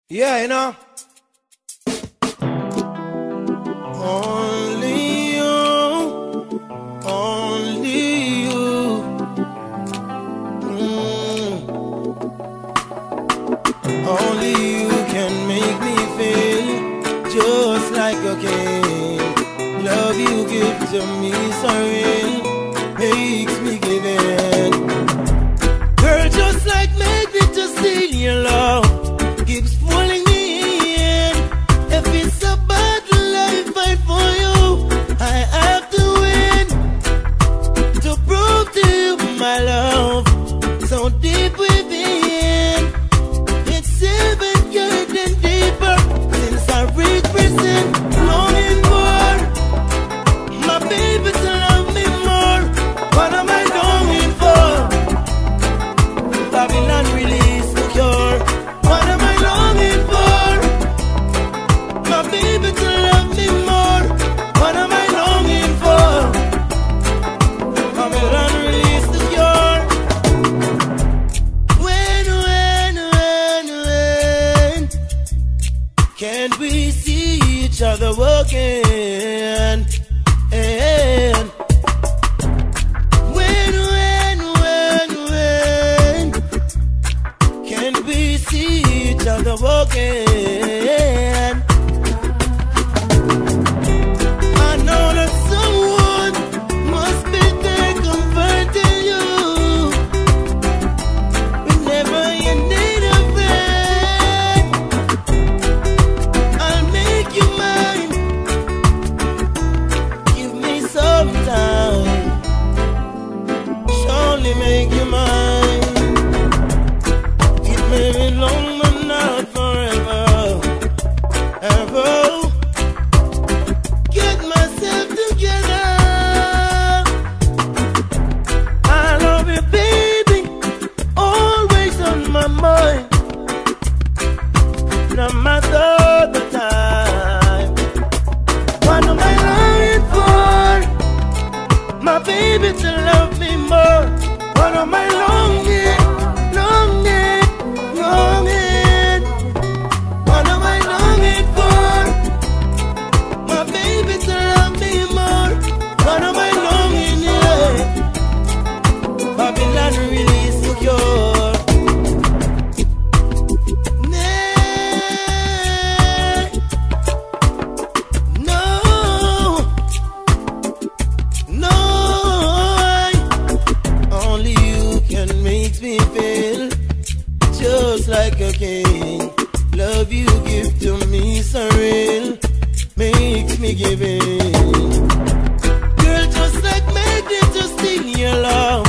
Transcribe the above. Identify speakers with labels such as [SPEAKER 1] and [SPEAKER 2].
[SPEAKER 1] Yeah, you know. Only you, only you. Only you can make me feel just like a king. Love you give to me so real, makes me give in. Girl, just like magnet to steal your love, keeps pulling me in. If it's a battle I fight for you, I have to win. To prove to you my love, so deep within. It's even getting deeper since I reached prison. Longing for my baby to love me more. What am I longing for? Babylon release the cure. What am I longing for? My baby to love me more. What am I longing for? Babylon release the cure. When can't we see each other again? And when can we see each other again? I know that someone must be there converting you whenever you need a friend. I'll make you mine. Give me some time. Surely make you mine. It may be long but not forever. Ever get myself together. I love you, baby, always on my mind, no matter the time. What am I longing for? My baby to love me more. What am I longing, longing, longing? What am I longing for? My baby to love me more. What am I longing, yeah? Babylon release the cure. No, only you can make me feel just like a king. Love you give to me so real, makes me give in. Girl, just like magnet to steal your love,